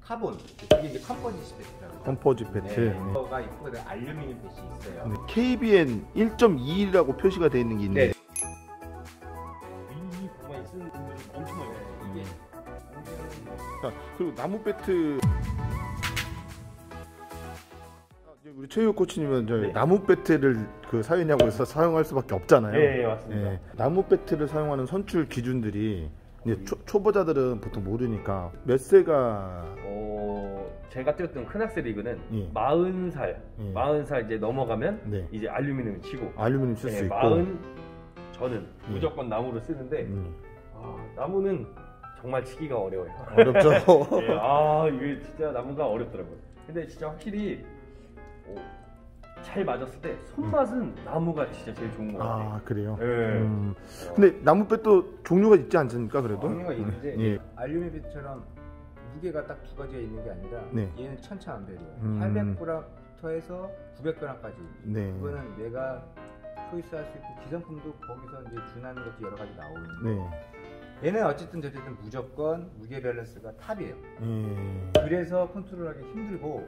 카본, 그게 이제 컴포지트 배트라고. 컴포지트 배트. 네, 이거가 있거든. 알루미늄 배트 있어요. 네, KBN 1.2라고 표시가 되어 있는 게 있네. 네. 이 구간에 쓰는 분들이 엄청 많아요. 이게 자, 그리고 나무 배트. 우리 최유 코치님은 저 네. 나무 배트를 그 사회냐고에서 사용할 수밖에 없잖아요. 네, 맞습니다. 예, 나무 배트를 사용하는 선출 기준들이 이제 초보자들은 보통 모르니까 몇 세가 제가 뛰었던 큰학생 리그는 예. 40살, 예. 40살 이제 넘어가면 네. 이제 알루미늄을 치고 알루미늄 쓸 수 있고 40 저는 예. 무조건 나무를 쓰는데 나무는 정말 치기가 어려워요. 어렵죠. 예, 이게 진짜 나무가 어렵더라고요. 근데 진짜 확실히 잘 맞았을 때 손맛은 나무가 진짜 제일 좋은 것 같아요. 아, 그래요? 예. 근데 나무 배트도 종류가 있지 않습니까? 그래도? 종류가 있는데 예. 알루미늄 배트처럼 무게가 딱 두 가지가 있는 게 아니라 네. 얘는 천차만별이에요. 800g부터 해서 900g까지. 네. 그거는 내가 초이스할 수 있고 기성품도 거기서 이제 준하는 것도 여러 가지 나오는데 네. 얘는 어쨌든 무조건 무게 밸런스가 탑이에요. 그래서 컨트롤하기 힘들고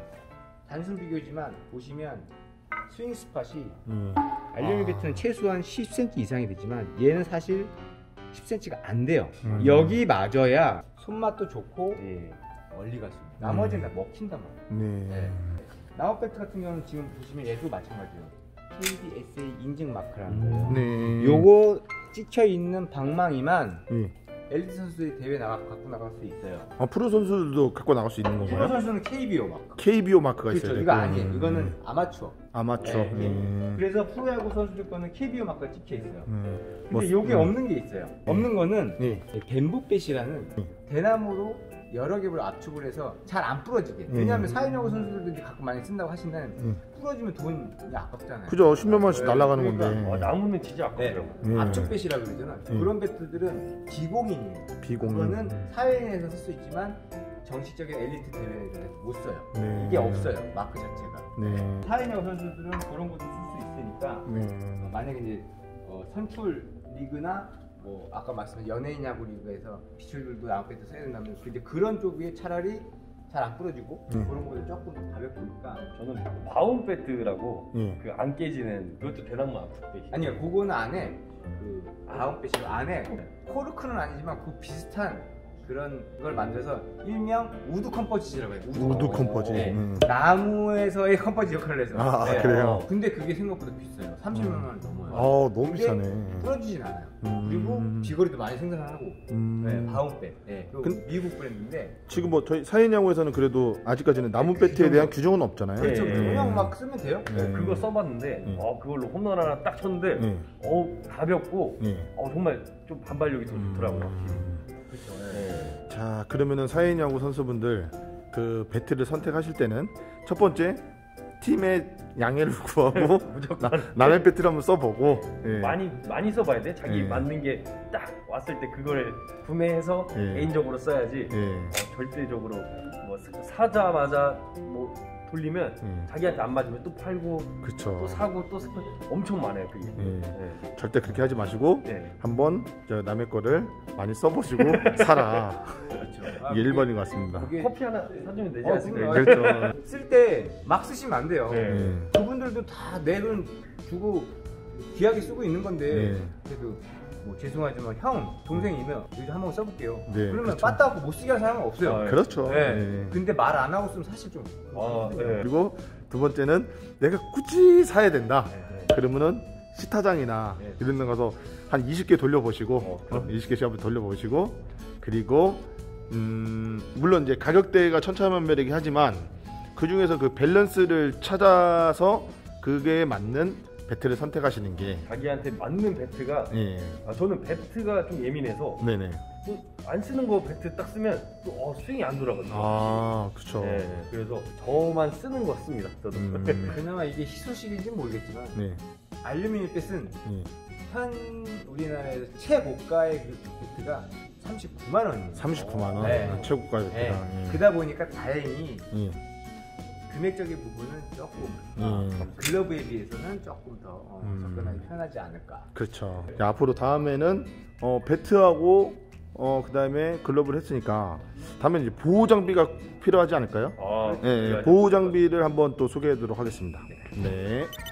단순 비교지만 보시면 스윙 스팟이 알루미늄 배트는 최소한 10cm 이상이 되지만 얘는 사실 10cm가 안 돼요. 여기 맞아야 손맛도 좋고 멀리 갈 수 있어요. 나머지는 다 먹힌단 말이에요. 네. 나무 배트 같은 경우는 지금 보시면 얘도 마찬가지예요. KBSA 인증 마크라는 거예요. 네. 요거 찍혀 있는 방망이만 예. 엘리트 선수들이 대회 갖고 나갈 수 있어요. 아, 프로 선수들도 갖고 나갈 수 있는 프로 건가요? 선수는 KBO 마크. KBO 마크가 그렇죠. 있어요. 이거 아니에요. 이거는 아마추어. 아마추어. 네. 그래서 프로야구 선수들 거는 KBO 마크가 찍혀 있어요. 근데 뭐, 요게 없는 게 있어요. 없는 거는 예. 뱀부뱃이라는 대나무로 여러 겹을 압축을 해서 잘 안 부러지게. 왜냐하면 사회야구 선수들도 이제 가끔 많이 쓴다고 하시는 부러지면 돈이 아깝잖아요. 그죠. 10몇만 원씩 날아가는 그러니까 건데. 나무는 진짜 아깝더라고요. 압축뱃이라고 그러잖아. 그런 배트들은 비공인이에요. 비공인. 그거는 사회인에서 쓸 수 있지만 정식적인 엘리트 대회에서 못 써요. 네. 이게 없어요. 마크 자체가. 네. 사회인야구 선수들은 그런 것도 쓸 수 있으니까 네. 만약에 이제 선출 리그나 뭐 아까 말씀드린 연예인 야구 리그에서 피처들도 나무 배트 써야 된다면 근데 그런 쪽이 차라리 잘 안 부러지고 그런 거는 조금 더 가볍으니까 저는 바운 배트라고 예. 그 안 깨지는 그것도 대나무 압축. 아니요 그거는 안에 그 아웃배시 안에 코르크는 아니지만 그 비슷한 그런 걸 만들어서 일명 우드 컴포지트라고 해요. 우드 컴포지트. 네. 나무에서의 컴포지트 역할을 해서. 아, 네. 그래요? 근데 그게 생각보다 비싸요. 30만 원 넘어요. 아, 너무 비싸네. 부러지진 않아요. 그리고 비거리도 많이 생산하고. 네, 바운배. 네. 미국 브랜드인데. 지금 뭐 저희 사회야구에서는 그래도 아직까지는 나무 배트에 대한 규정은 없잖아요. 그렇죠. 네. 그냥 막 쓰면 돼요. 그거 써봤는데 그걸로 홈런 하나 딱 쳤는데 네. 가볍고 네. 정말 좀 반발력이 더 좋더라고요. 그렇죠. 네. 자, 그러면은 사회야구 선수분들 그 배트를 선택하실 때는 첫 번째 팀의 양해를 구하고 남의 배트를 한번 써보고 많이 써봐야 돼. 자기 예. 맞는 게 딱 왔을 때 그걸 구매해서 예. 개인적으로 써야지. 절대적으로 뭐 사자마자 뭐 돌리면 자기한테 안 맞으면 또 팔고 그쵸. 또 사고 또 사고 엄청 많아요 그게. 절대 그렇게 하지 마시고 네. 한번 저 남의 거를 많이 써보시고 사라. 그렇죠. 이게 1번인 것 같습니다. 커피 하나 사주면 되지 않습니까? 그렇죠. 쓸 때 막 쓰시면 안 돼요. 네. 그분들도 다 내 돈 주고 귀하게 쓰고 있는 건데 그래도 뭐 죄송하지만 형 동생이면 여기 한번 써볼게요. 그러면 그렇죠. 빠따고 못 쓰게 할 사람은 없어요. 그렇죠. 근데 말 안 하고 쓰면 사실 좀. 그리고 두 번째는 내가 굳이 사야 된다. 그러면은 시타장이나 이런 데 가서 한 20개 돌려보시고 20개씩 한번 돌려보시고 그리고 물론 이제 가격대가 천차만별이긴 하지만 그 중에서 그 밸런스를 찾아서 그게 맞는 배트를 선택하시는 게 자기한테 맞는 배트가 저는 배트가 좀 예민해서 네네. 안 쓰는 거 배트 딱 쓰면 또 스윙이 안 돌아가거든요. 아, 그렇죠. 그래서 저만 쓰는 거 씁니다. 저도. 그나마 이게 희소식인지 모르겠지만 알루미늄 배트는 현 우리나라에서 최고가의 그 배트가 39만 원이에요. 39만 원. 최고가 배트가. 그러다 보니까 다행히 금액적인 부분은 조금 글러브에 비해서는 조금 더 접근하기 편하지 않을까. 그렇죠. 자, 앞으로 다음에는 배트하고 그다음에 글러브를 했으니까 다음에 이제 보호 장비가 필요하지 않을까요? 아, 네, 보호 장비를 한번 또 소개하도록 하겠습니다. 네.